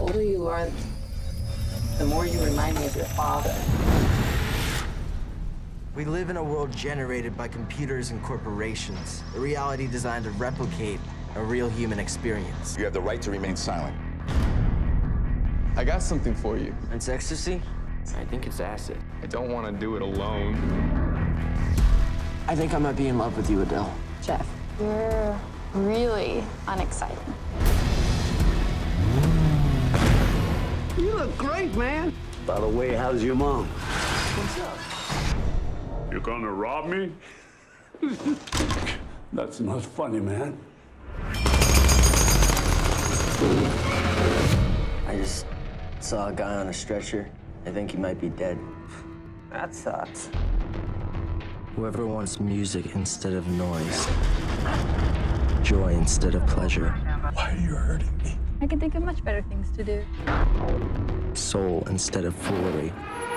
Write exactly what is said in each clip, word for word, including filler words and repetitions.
older you are, the more you remind me of your father. We live in a world generated by computers and corporations, a reality designed to replicate a real human experience. You have the right to remain silent. I got something for you. It's ecstasy? I think it's acid. I don't want to do it alone. I think I might be in love with you, Adele. Jeff, you're really unexciting. You look great, man. By the way, how's your mom? What's up? You gonna rob me? That's not funny, man. I just saw a guy on a stretcher. I think he might be dead. That sucks. Whoever wants music instead of noise, joy instead of pleasure, Why are you hurting me? I can think of much better things to do. soul instead of foolery,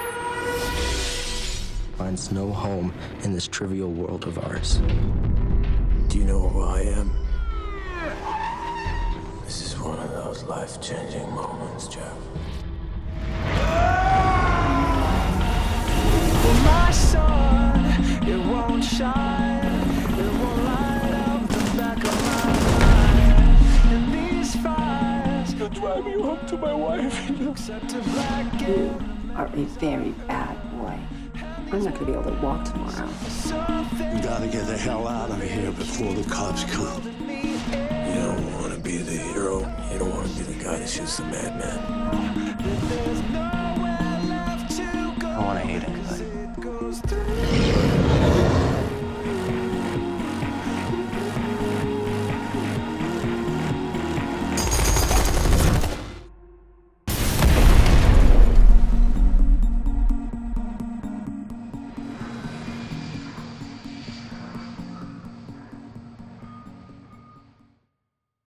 finds no home in this trivial world of ours. Do you know who I am? This is one of those life-changing moments, Jeff. My sun, it won't shine, it won't light up the back of my mind. And these fires will drive you home to my wife. Except a black You are a very bad boy. I'm not gonna be able to walk tomorrow. You gotta get the hell out of here before the cops come. You don't want to be the hero. You don't want to be the guy that shoots the madman.